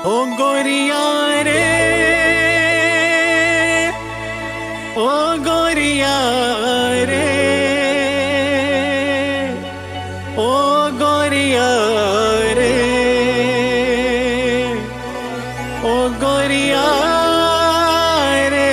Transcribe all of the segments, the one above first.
ओ गोरिया रे, ओ गोरिया रे, ओ गोरिया रे, ओ गोरिया रे।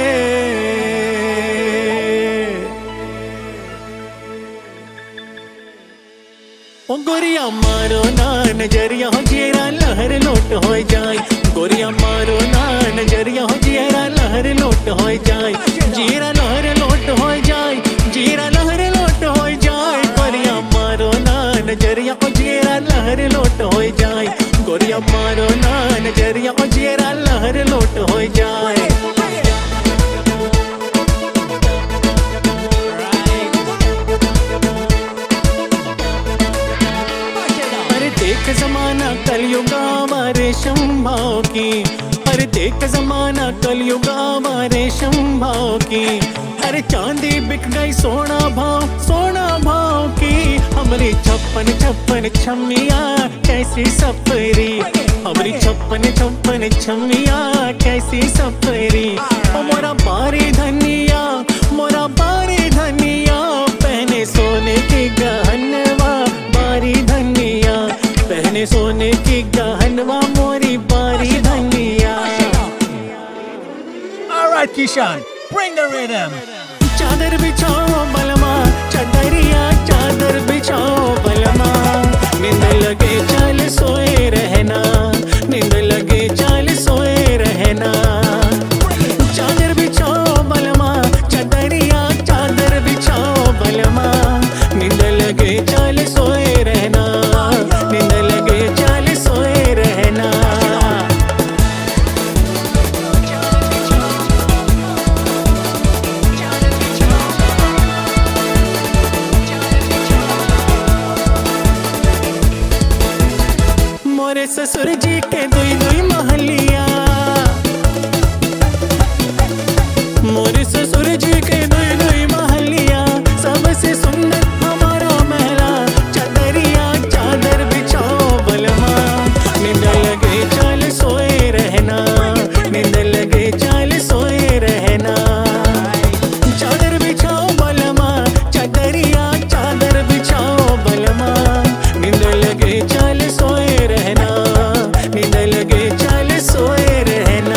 ओ गोरिया मारो ना नजरिया हो जीरा लहर लोट हो जाए, गोरिया मारो ना नजरिया हो जीरा लहर लोट हो जाए, जीरा लहर लोट हो जाए, जीरा लहर लोट हो जाए, गोरिया मारो ना नजरिया हो जीरा लहर लोट हो जाए, गोरिया मारो ना नजरिया हो जीरा लहर लोट हो जाए। देख जमाना कलयुगा रेशम भाव की, अरे देख जमाना कलयुगा रेशम भाव की, अरे चांदी बिक गई सोना भाव की, हमारी छप्पन छप्पन छमिया कैसी सफरी, हमारी छप्पन छप्पन छमिया कैसी सफरी। ओ मोरा बारी धनिया, मोरा बारी धनिया, पहने सोने की गहनवा बारी धनिया, पहने सोने की गहनवा मोरी बारी धनिया। All right, Kishan, bring the rhythm. चादर बिछाओ बलमा, चादरिया चादर बिछाओ बलमा, नींद लगे चल सोए रहना, नींद लगे चल सोए रहना। चादर बिछाओ बलमा, चादरिया चादर बिछाओ बलमा, नींद लगे चल सोए रहना, नींद लगे चल सोए रहना। मोरे ससुर जी के दुई दुई महलिया, मोरे ससुर जी के दुई दुई महलिया, सबसे सुंदर हमारा महला, चादरिया चादर बिछाओ बलमा, नींद लगे चल सोए रहना, नींद लगे चल सोए रहना। चादर बिछाओ बलमा, चादरिया चादर बिछाओ बलमा, नींद लगे चल सोए रहना, नींद लगे चल सोए रहना।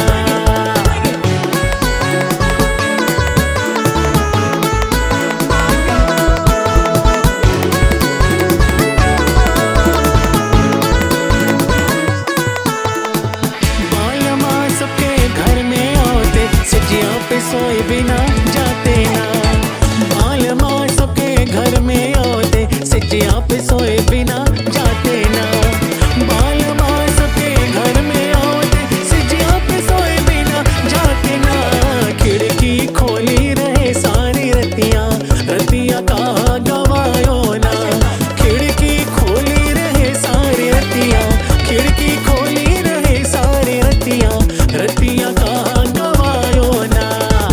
बालमा सबके घर में आते, सजिया पे सोए बिना जाते ना, बालमा सबके घर में आते, सजिया पे सोए बिना जाते ना, बालमा सबके घर में आते, सजिया पे सोए बिना जाते ना। खिड़की खोली रहे सारी रतिया, रतिया कहाँ गवायो ना, खिड़की खोली रहे सारी रतिया, खिड़की खोली रहे सारी रतिया, रतिया कहाँ गवायो ना।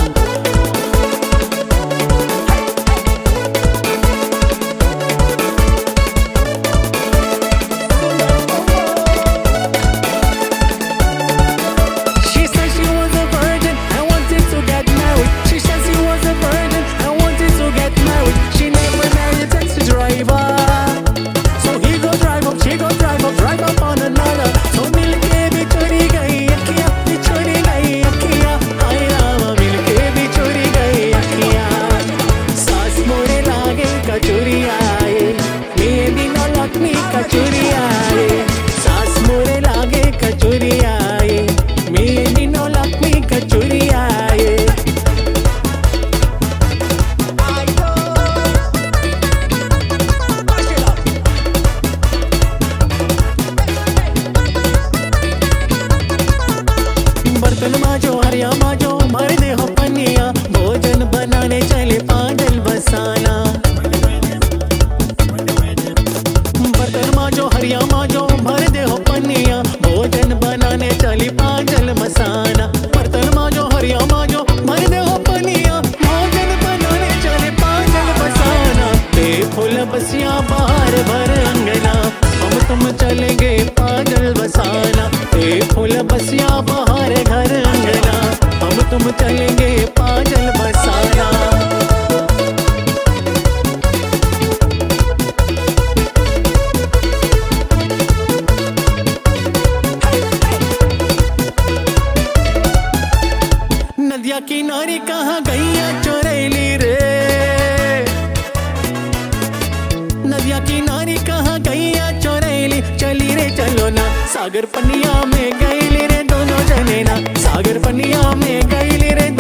She said she was a virgin and wanted to get married. She said she was a virgin and wanted to get married. She never married a taxi driver, so he go drive up, she go drive up on another. So मिलके भी चोरी गई अखियाँ, भी चोरी गई अखियाँ, हाय रामा मिलके भी चोरी गई अखियाँ। सास मोरे लागे कचोरी आए, मेरी ना लक्ष्मी कचोरी आए, सास मोरे लागे कचोरी आए, मेरी नो लक्ष्मी कचोरी आए। बर्तन माजो हरिया माजो भर दे हो पनिया, भोजन बनाने चले पागल बसाना। बर्तन माजो हरिया माजो भर दे हो पनिया, भोजन बनाने चली पागल मसाना। बर्तन माजो हरिया माजो भर दे हो पनिया, भोजन बनाने चले पागल बसाना। फूल बसिया बाहर भर अंगना, हम तुम चले गए पागल बसाना। फूल ना, सागर पनिया में गईली रे दोनों जने ना, सागर पनिया में गईली रे